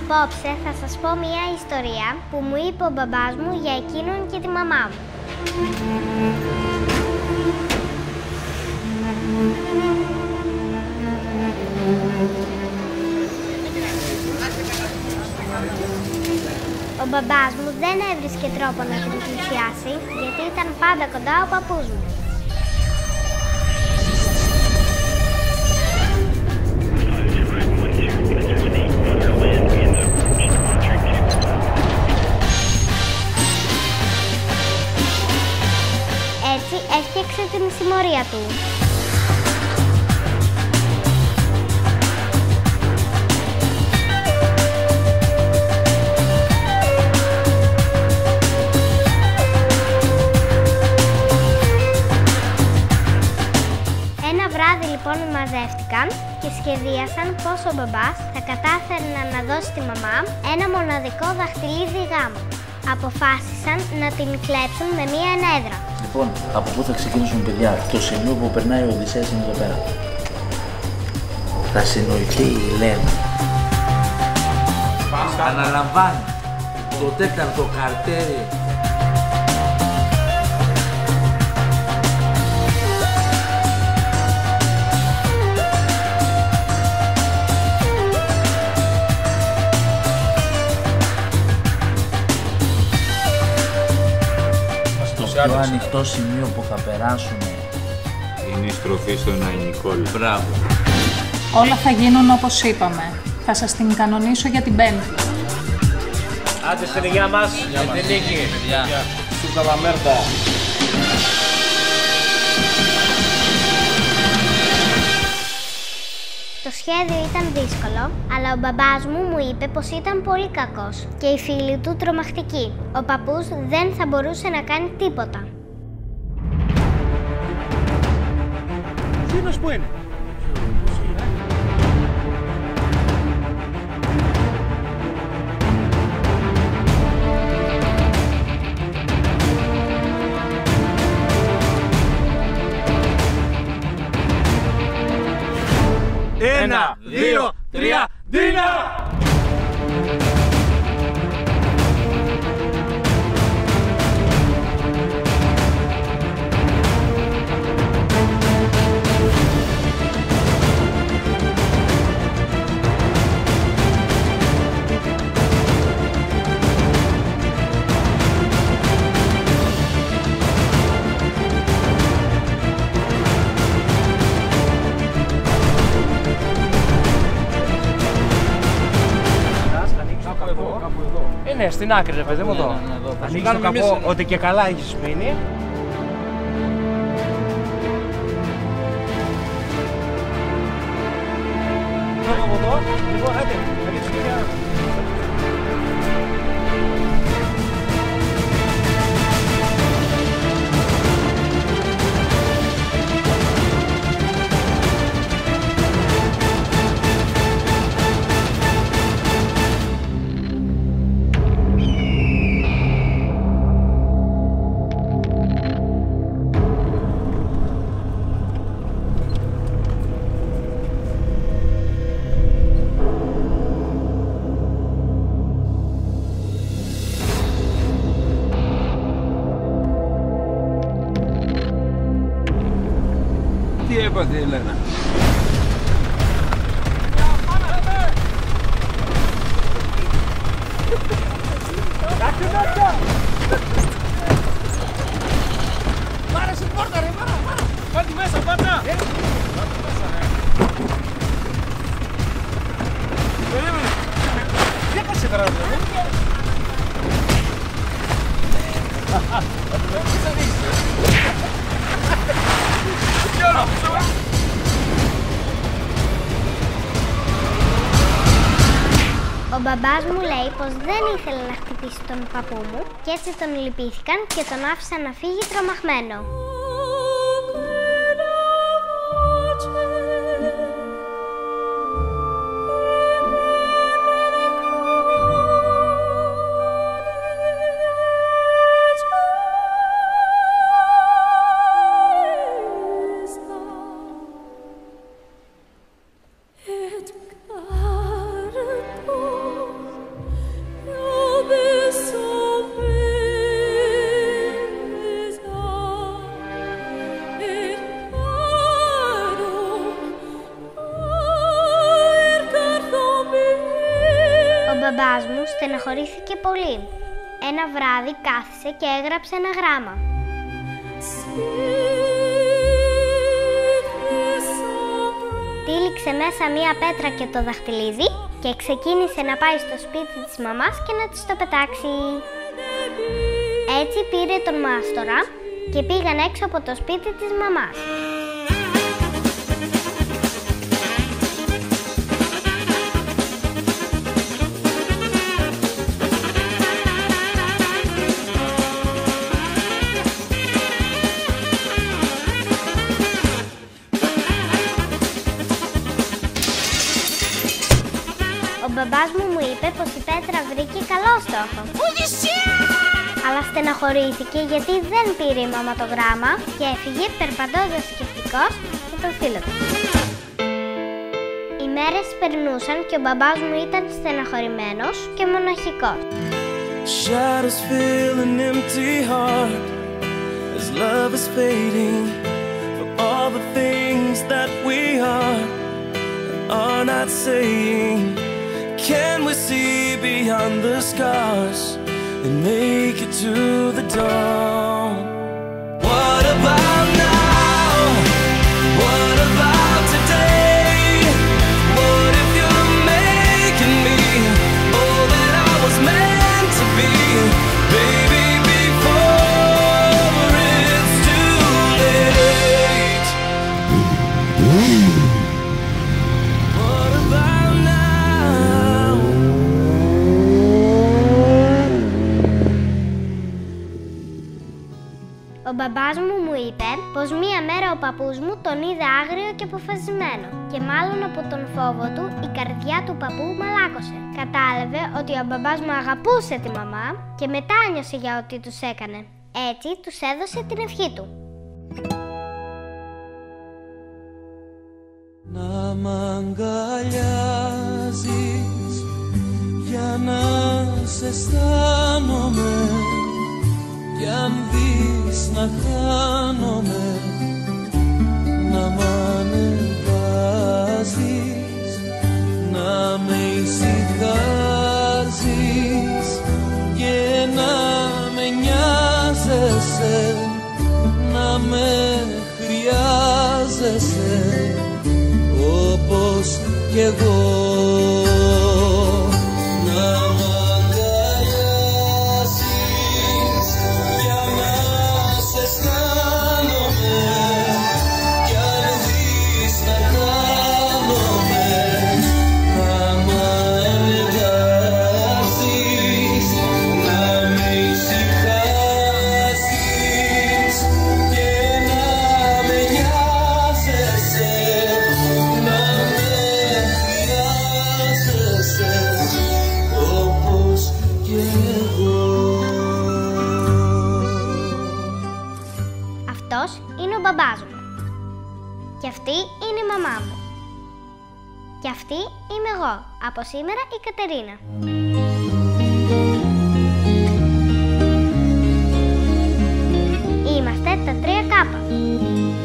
Απόψε θα σας πω μια ιστορία που μου είπε ο μπαμπάς μου για εκείνον και τη μαμά μου. Ο μπαμπάς μου δεν έβρισκε τρόπο να την πλησιάσει, γιατί ήταν πάντα κοντά ο παππούς μου. Έτσι έφτιαξε την συμμορία του. Ένα βράδυ λοιπόν μαζεύτηκαν και σχεδίασαν πως ο μπαμπάς θα κατάφερε να δώσει στη μαμά ένα μοναδικό δαχτυλίδι γάμου. Αποφάσισαν να την κλέψουν με μία ενέδρα. Λοιπόν, από πού θα ξεκινήσουν, παιδιά? Το σημείο που περνάει ο Οδυσσέας είναι εδώ πέρα. Θα συνοηθεί η Ελένα. Αναλαμβάνει το τέταρτο καρτέρι. Το πιο ανοιχτό σημείο που θα περάσουμε είναι η στροφή στον Αϊνικόλ. Μπράβο. Όλα θα γίνουν όπως είπαμε. Θα σας την κανονίσω για την Πέμπτη. Άντε στην υγεία μας, για την νίκη. Σου καλαμέρτα. Το σχέδιο ήταν δύσκολο, αλλά ο μπαμπάς μου είπε πως ήταν πολύ κακός και οι φίλοι του τρομακτικοί. Ο παππούς δεν θα μπορούσε να κάνει τίποτα. Εκείνος που είναι? Ένα, δύο, τρία, Ντίνα! Ναι, στην άκρη ρε παιδί μου εδώ. Ανοίξεις το καπό ότι και καλά έχεις μείνει. Από εδώ, λοιπόν, άντε, Τι έπαθε η Ελένα? Πάρε στην πόρτα ρε, πάρε! Βάλ' τη μέσα, πάρτα! Περίμενε! Τι έπασε τώρα δηλαδή? Ο μπαμπάς μου λέει πως δεν ήθελε να χτυπήσει τον παππού μου και έτσι τον λυπήθηκαν και τον άφησαν να φύγει τρομαγμένο. στεναχωρήθηκε πολύ. Ένα βράδυ κάθισε και έγραψε ένα γράμμα. Τύλιξε μέσα μία πέτρα και το δαχτυλίδι και ξεκίνησε να πάει στο σπίτι της μαμάς και να της το πετάξει. Έτσι πήρε τον μάστορα και πήγαν έξω από το σπίτι της μαμάς. Ο μπαμπάς μου είπε πως η πέτρα βρήκε καλό στόχο. Αλλά στεναχωρήθηκε γιατί δεν πήρε η μάμα το γράμμα και έφυγε περπατώντας σκεπτικός με τον φίλο του. Οι μέρες περνούσαν και ο μπαμπάς μου ήταν στεναχωρημένος και μοναχικός. Shadows fill an empty heart as love is fading for all the things that we are not saying. Can we see beyond the scars and make it to the dawn? What about now? What about today? What if you're making me all that I was meant to be? Baby, before it's too late. What about now? Ο μπαμπάς μου είπε πως μία μέρα ο παππούς μου τον είδε άγριο και αποφασισμένο και μάλλον από τον φόβο του η καρδιά του παππού μαλάκωσε. Κατάλαβε ότι ο μπαμπάς μου αγαπούσε τη μαμά και μετάνιωσε για ό,τι τους έκανε. Έτσι τους έδωσε την ευχή του. Να μ' αγκαλιάζεις για να σε αισθάνομαι κι αν δεις να χάνομαι, να μ' ανεβάζεις, να με ησυχάζεις και να με νοιάζεσαι, να με χρειάζεσαι όπως κι εγώ. Αυτός είναι ο μπαμπάς μου. Και αυτή είναι η μαμά μου. Και αυτή είμαι εγώ, από σήμερα η Κατερίνα. Είμαστε τα 3 Κάπα.